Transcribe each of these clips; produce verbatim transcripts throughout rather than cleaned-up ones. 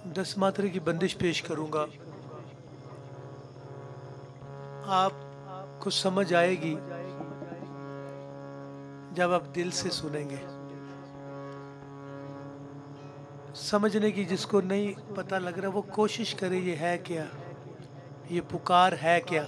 दस मात्रे की बंदिश पेश करूंगा, आपको समझ आएगी जब आप दिल से सुनेंगे। समझने की जिसको नहीं पता लग रहा वो कोशिश करे ये है क्या, ये पुकार है क्या।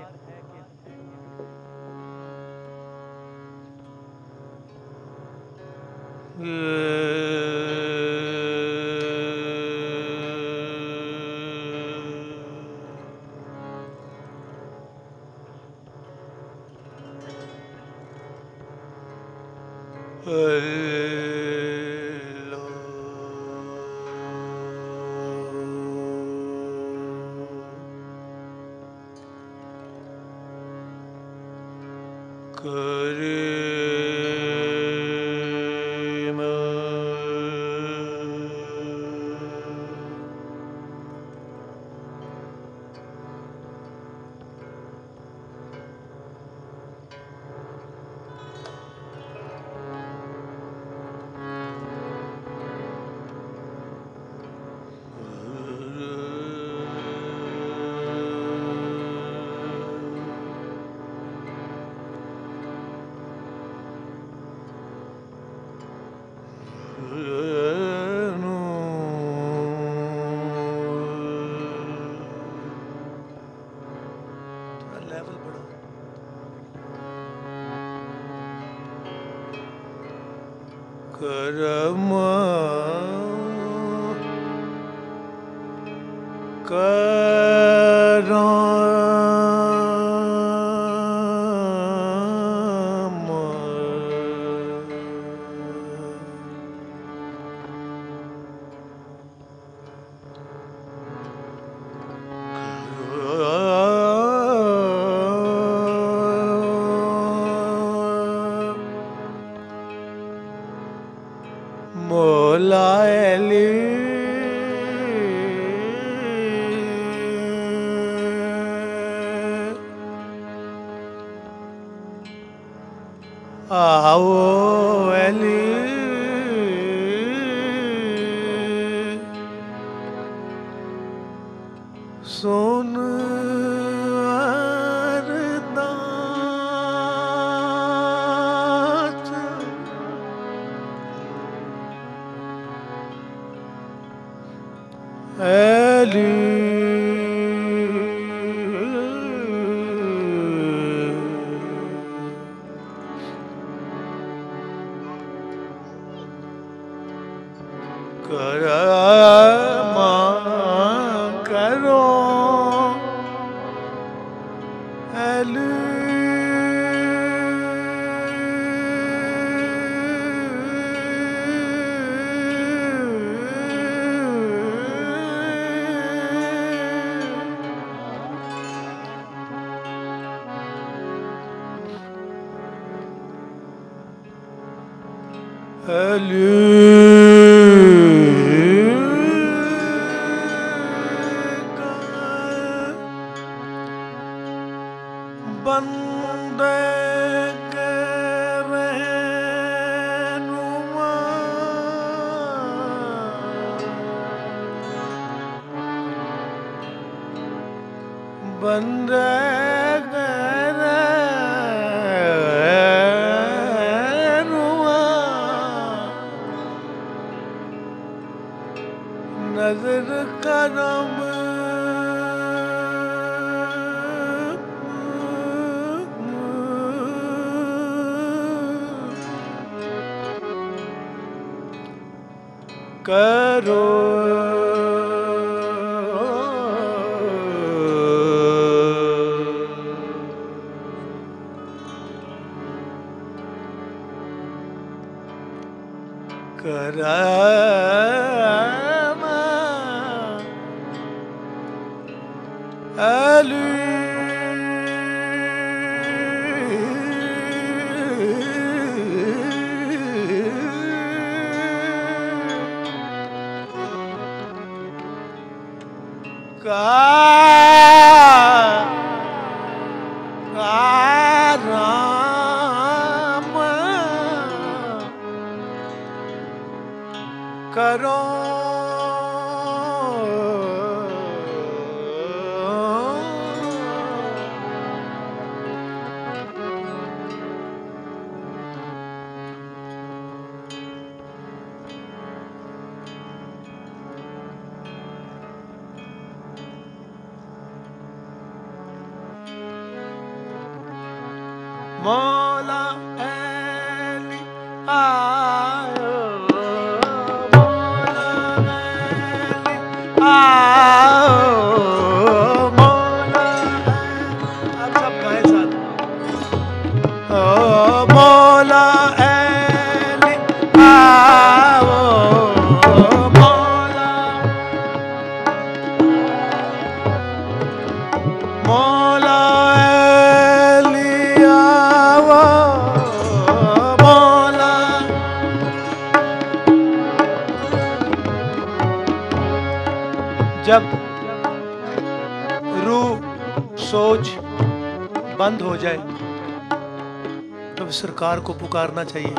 करम करम मोलायली आओ एली सुन अरदास एली करमा करो एली बंदे के रहनुमा बंदे के रहनुमा नजर करम करो करम अली का राम करो मौला अली आओ, मौला अली आओ, मौला आप सब गाएं साथ। ओ मौला अली आओ, मौला मौला जब रूह सोच बंद हो जाए तो सरकार को पुकारना चाहिए।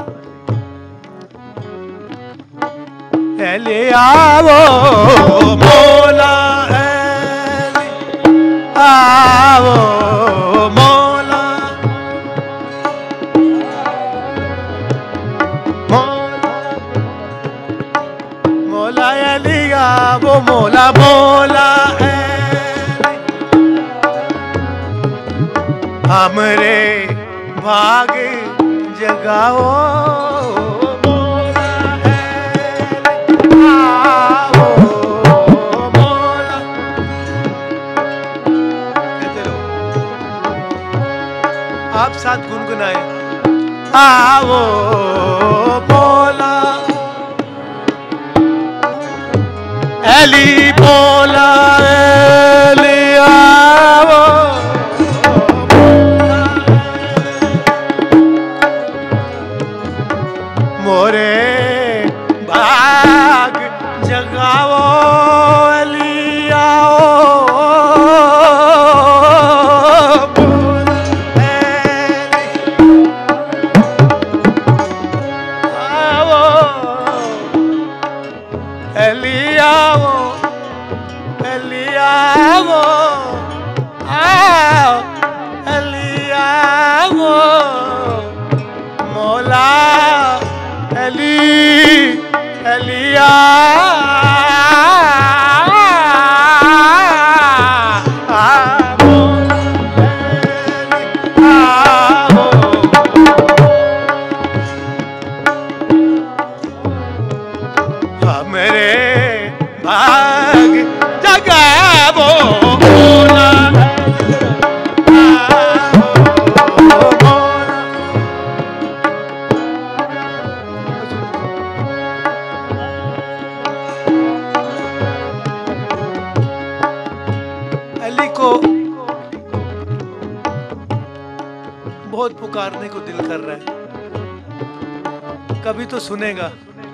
ले आओ मौला अली आओ, मौला मौला मौला अली आओ, मौला मौला हमरे भाग जगाओ, मौला आओ, मौला कहते रहो, आप साथ गुनगुनाए। आओ मौला अली, मौला अली आओ, मोरे भाग जगाओ, अली आओ, अली आओ, अली आओ, आओ अली आओ, मौला अली अली हमरे भाग जगावो, मौला अली को बहुत पुकारने को दिल कर रहा है, कभी तो सुनेगा।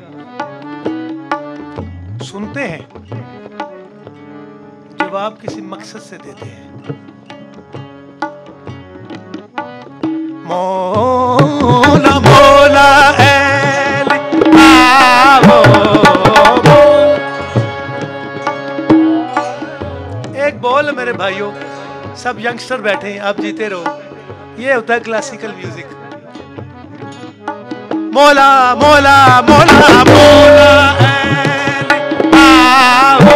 सुनते हैं, जवाब किसी मकसद से देते हैं। मौला मौला अली आओ, एक बोल मेरे भाइयों, सब यंगस्टर बैठे हैं, आप जीते रहो। ये होता है क्लासिकल म्यूजिक। मौला मौला मौला मौला अली आओ,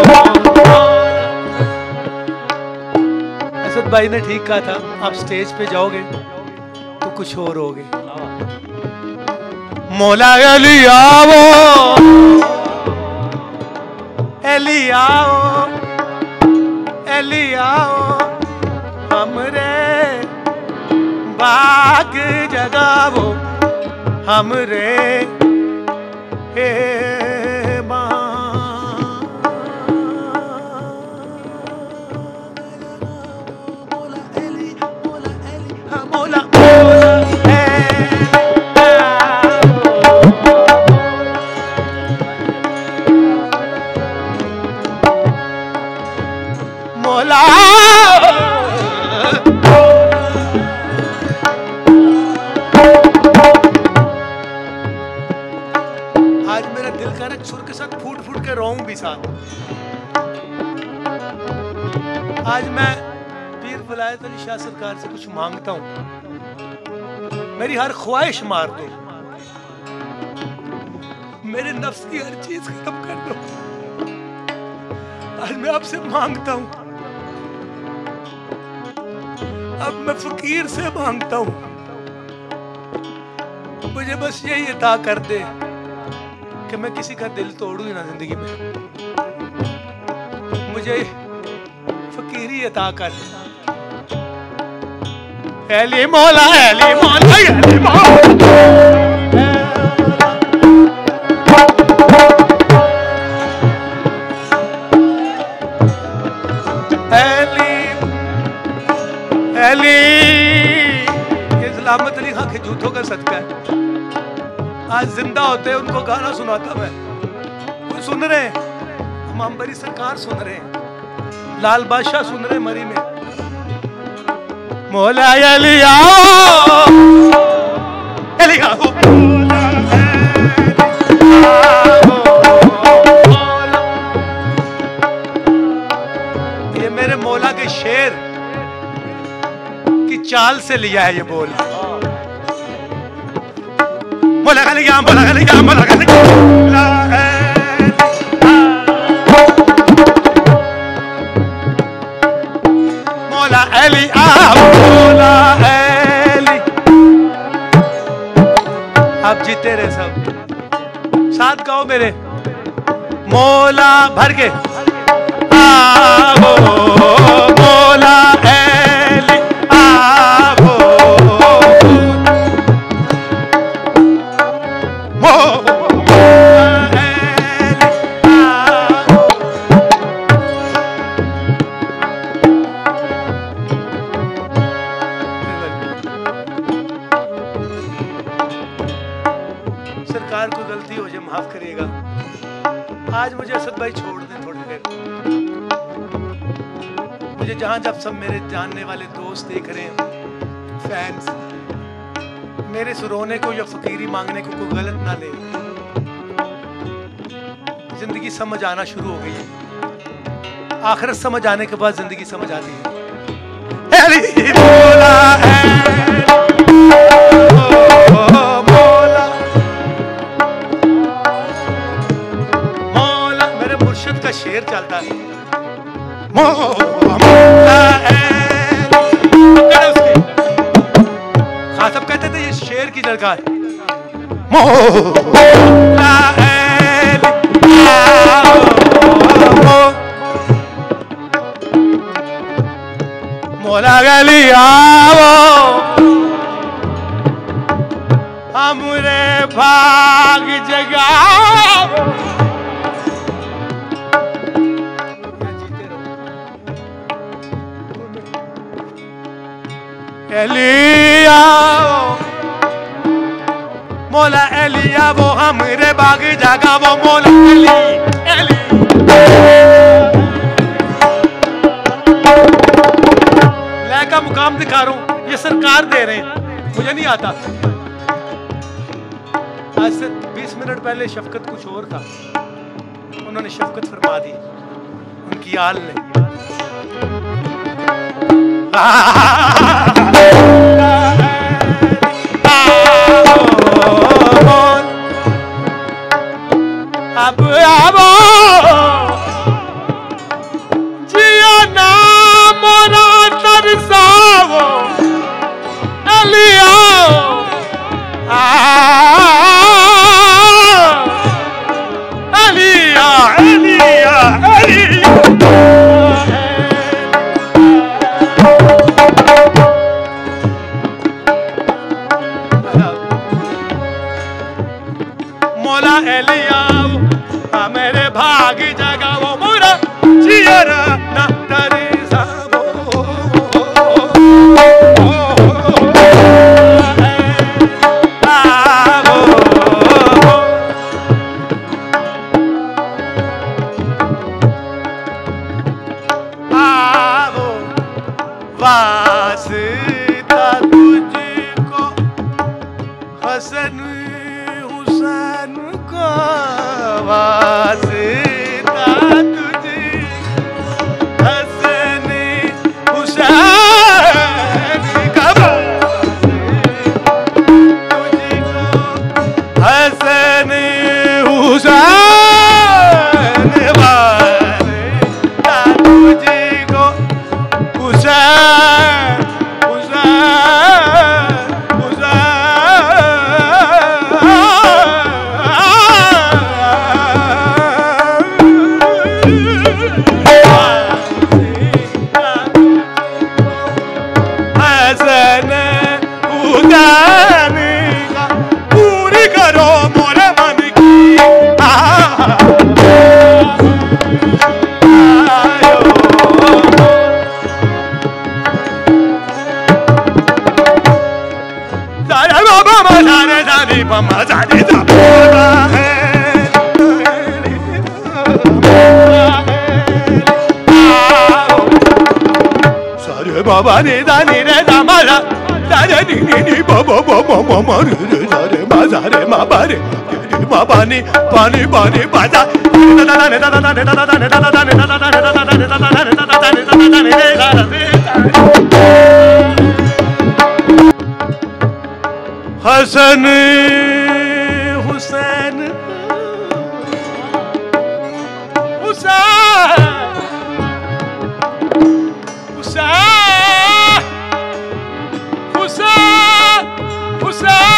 असद भाई ने ठीक कहा था, आप स्टेज पे जाओगे तो कुछ और होगे। मौला अली आओ, अली आओ, अली आओ, हमरे बाग जगावो, हमरे हे मौला अली, मौला अली, मौला मौला आज मेरा दिल कर रहा है सुर के साथ फूट फूट के रोऊं भी साथ। आज मैं पीर विलायत अली शाह सरकार से कुछ मांगता हूं, मेरी हर ख्वाहिश मार दो, मेरे नफ्स की हर चीज खत्म कर दो। आज मैं आपसे मांगता हूं, अब मैं फकीर से मांगता हूं, मुझे बस यही अता कर दे कि मैं किसी का दिल तोड़ूं ही ना जिंदगी में। मुझे फकीरी अता कर। एली मौला एली मौला एली मौला एली एली। ये सलामत अली खां के जूठों का सदका है। आज जिंदा होते उनको गाना सुनाता मैं। वो सुन रहे हैं, हम अंबरी सरकार सुन रहे हैं, लाल बादशाह सुन रहे हैं मरी में। मौला अली आओ अली आओ ये मेरे मौला के शेर की चाल से लिया है ये बोल। मौला अली आओ मौला अली आओ मौला अली मौला अली आओ मौला अली। आप जीते रहे सब, साथ गाओ मेरे। मौला भर के आओ मौला अली आओ सरकार कोई गलती हो जाए माफ करिएगा। आज मुझे असद भाई छोड़ दें थोड़ी देर। मुझे जहां जब सब मेरे जानने वाले दोस्त देख रहे हैं, फैंस, मेरे इस रोने को या फकीरी मांगने को कोई गलत ना ले। जिंदगी समझ आना शुरू हो गई है। आखिरत समझ आने के बाद जिंदगी समझ आती है। का शेर चलता है। हाँ सब कहते थे ये शेर की जगह है। मौला अली आओ हमरे भाग जगाओ। अली आओ मौला अली आओ हमरे बाग जगाओ। मौला अली अली लै का मुकाम दिखा रहा हूं, ये सरकार दे रहे हैं, मुझे नहीं आता। आज से बीस मिनट पहले शफकत कुछ और था, उन्होंने शफकत फरमा दी उनकी आल ने। अब आवो जिया ना मोरा तरसावो अली आओ अली अली अली। मौला अली आओ मेरे भाग जगाओ मोरा जियरा ना तरसावो। आओ वास्ता तुझको हसन हुसैन को वास्ता तुझे हसन हुसैन का तुझको हसन हुसैन वास्ता तुझको हुसैन हुसैन हुसैन बाबा मजारे जानी बाबा जानी सारे बाबा ने दानी रे दामाला सारे नी नी नी बाबा बाबा मामा रे सारे मजारे माबा रे बाबा ने पानी पानी बाजा हसन हुसैन हुसैन हुसैन हुसैन हुसैन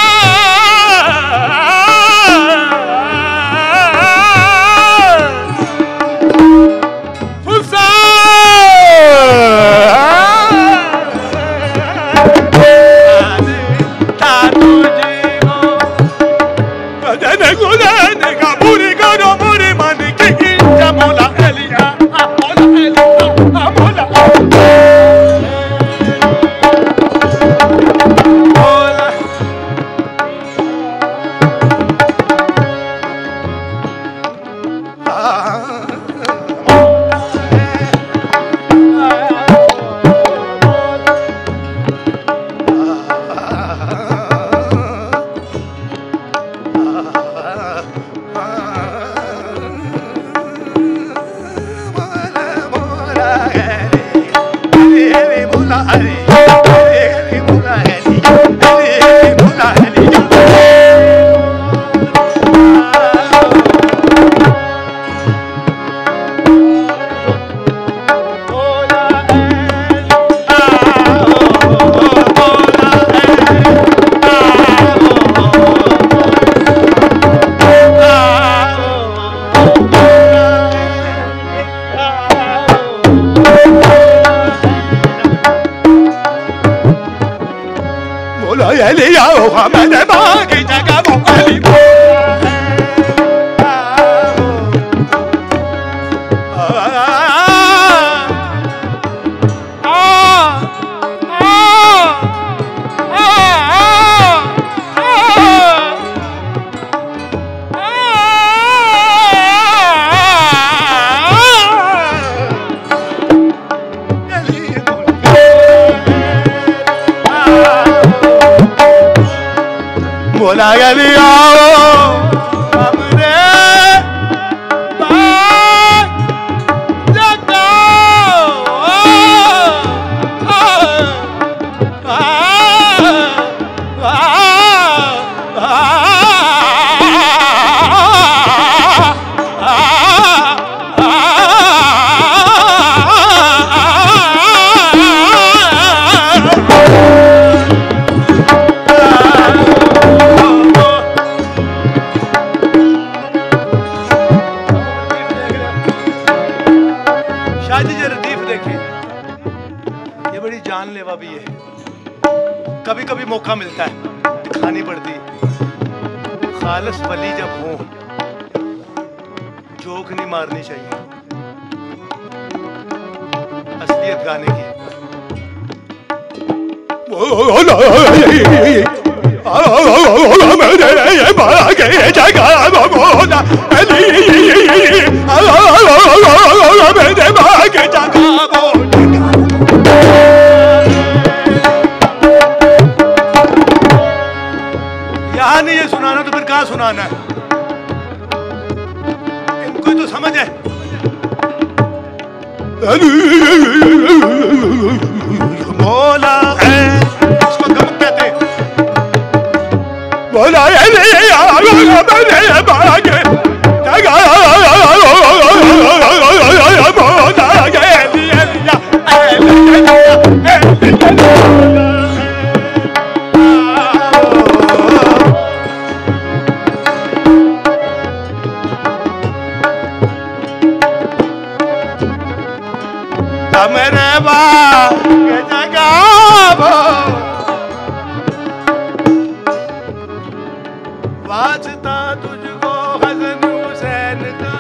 बोला गली आओ हमरे जानलेवा भी है, कभी कभी मौका मिलता है दिखानी पड़ती है। खालिस वली जब हो जोक नहीं मारनी चाहिए, असलियत गाने की। यहाँ नहीं ये सुनाना तो फिर कहाँ सुनाना है? इनको तो समझ है। बोला है इसको गम कहते हैं। बोला है मेरे बाप के जगह वास्ता तुझको हसन हुसैन का।